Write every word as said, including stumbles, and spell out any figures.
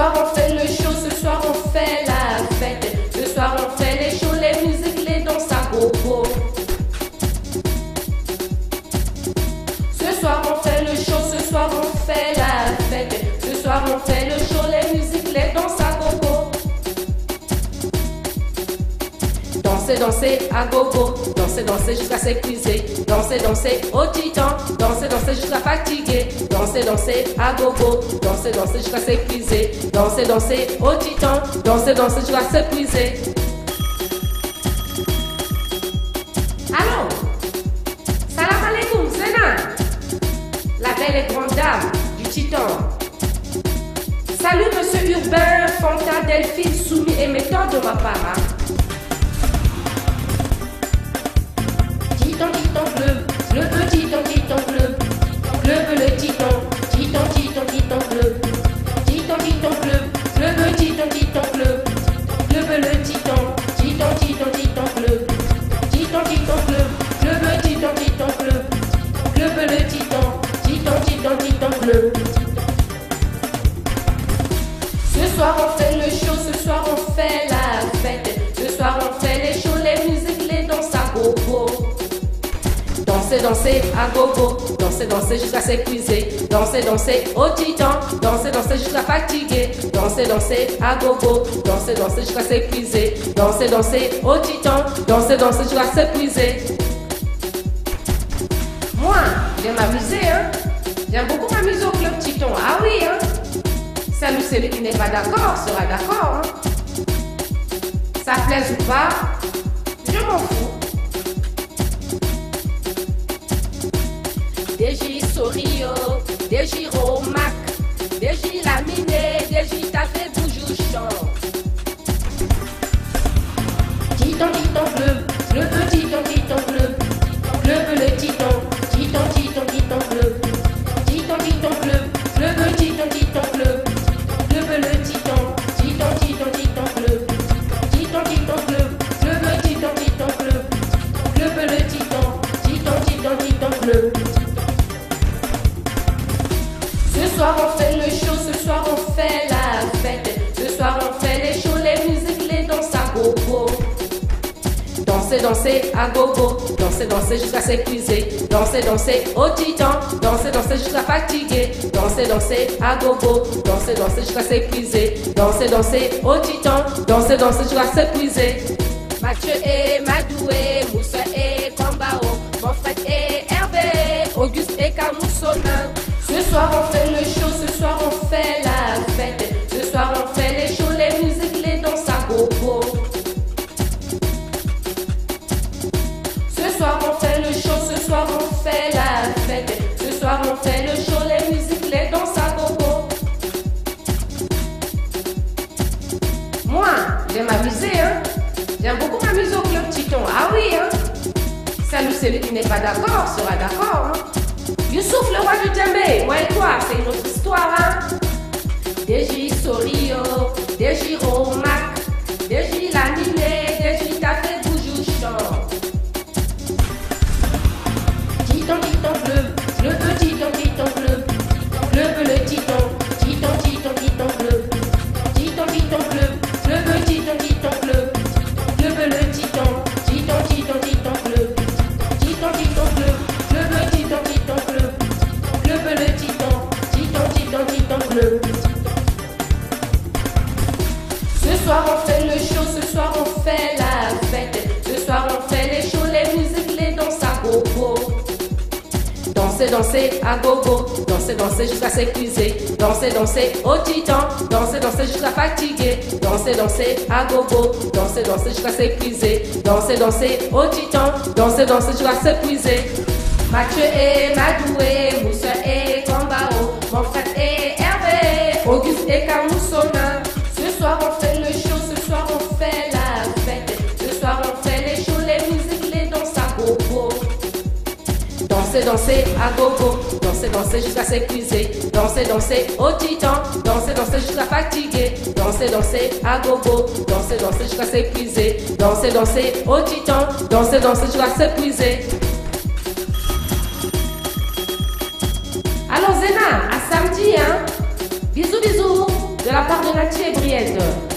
soir on fait le show, ce soir on fait la fête. Ce soir on fait les shows, les musiques, les danses à gogo. Ce soir on fait le show, ce soir on fait la fête. Ce soir on fait le show, les musiques, les danses à gogo. Danser, danser à gogo, danser, danser jusqu'à s'épuiser. Danser, danser au titan, danser, danser jusqu'à fatiguer. Danser, danser à gogo, danser, danser jusqu'à s'épuiser. Danser, danser au titan, danser, danser jusqu'à s'épuiser. Allô? Salam alaikum, Zena, la belle et grande dame du titan. Salut monsieur Urbain, Fanta, Delphine, Soumi et méthode de ma part. Titan, titan bleu, le petit titan, titan bleu, bleu, bleu, le titan, titan, titan, titan bleu, titan, titan bleu, le petit titan, titan bleu, bleu, bleu, le titan, titan, titan, titan bleu, titan, titan bleu, le petit titan, titan bleu, bleu, bleu, le titan, titan, titan, titan bleu. Ce soir on fait le show, ce soir on fait la fête. Ce soir on fait les shows, les musiques, les danses à gogo. Danser, danser à gogo, danser, danser jusqu'à s'épuiser. Danser, danser au titan, danser, danser jusqu'à fatiguer. Danser, danser à gogo, danser, danser jusqu'à s'épuiser. Danser, danser au titan, danser, danser jusqu'à s'épuiser. Moi, j'aime m'amuser, hein. J'aime beaucoup m'amuser au club Titan. Ah oui, hein. Salut, celui qui n'est pas d'accord sera d'accord, hein. Ça plaise ou pas, je m'en fous. Deji Sorio, Deji Romac, Deji Laminé, Deji Tafé Boujouchon. Titan, titan bleu, le petit titan, titan bleu, bleu, bleu, le titan, titan, titan, titan bleu, titan, titan bleu, le petit titan, titan bleu, bleu, bleu, le titan, titan, titan, titan bleu, titan, titan bleu, le petit titan, titan bleu, bleu, bleu, le titan, titan, titan, titan bleu. Ce soir on fait le show, ce soir on fait la fête. Ce soir on fait les shows, les musiques, les danses à gogo. Danser, danser à gogo, danser, danser jusqu'à s'épuiser. Danser, danser au titan, danser, danser jusqu'à fatiguer. Danser, danser à gogo, danser, danser jusqu'à s'épuiser. Danser, danser au titan, danser, danser jusqu'à s'épuiser. Mathieu et Madoué, Moussa et Kambao, mon frère et Hervé, Auguste et Kamoussona. Ce soir on fait le show, ce soir on fait la fête. Ce soir on fait les shows, les musiques, les danses à gogo. Ce soir on fait le show, ce soir on fait la fête. Ce soir on fait le show, les musiques, les danses à gogo. Moi, j'aime m'amuser, hein. J'aime beaucoup m'amuser au club Titan. Ah oui, hein. Salut, celui qui n'est pas d'accord sera d'accord, hein. Youssouf, le roi du Djembé, moi et toi, c'est une autre histoire, hein. Deji Sorio, Deji Romac, Deji Laminé, Deji Tafé Boujouchon. Titan, titan bleu, le petit titan, titan bleu, bleu, bleu, le titan, titan, titan, titan bleu, titan, titan bleu, le petit titan, titan bleu, bleu, bleu, le titan, titan, titan, titan bleu, titan, titan bleu, le petit titan, titan bleu, bleu, bleu, le titan, titan, titan, titan bleu. Ce soir on fait le show, ce soir on fait la fête. Ce soir on fait les shows, les musiques, les danses à gogo. Danser, danser à gogo, danser, danser jusqu'à s'épuiser. Danser, danser au titan, danser, danser jusqu'à fatiguer. Danser, danser à gogo, danser, danser jusqu'à s'épuiser. Danser, danser au titan, danser, danser jusqu'à s'épuiser. Mathieu et Madoué, Moussa et Kambao, mon frère et Hervé, Auguste et Kamoussona. Ce soir on fait le show, ce soir on fait la fête. Ce soir on fait les shows, les musiques, les danses à gogo. Danser, danser à gogo, danser, danser jusqu'à s'épuiser. Danser, danser au titan, danser, danser jusqu'à fatiguer. Danser, danser à gogo, danser, danser jusqu'à s'épuiser. Danser, danser au titan, danser, danser jusqu'à s'épuiser. Alors Zena, à samedi, hein. Bisous, bisous, de la part part de Nathier Brienne.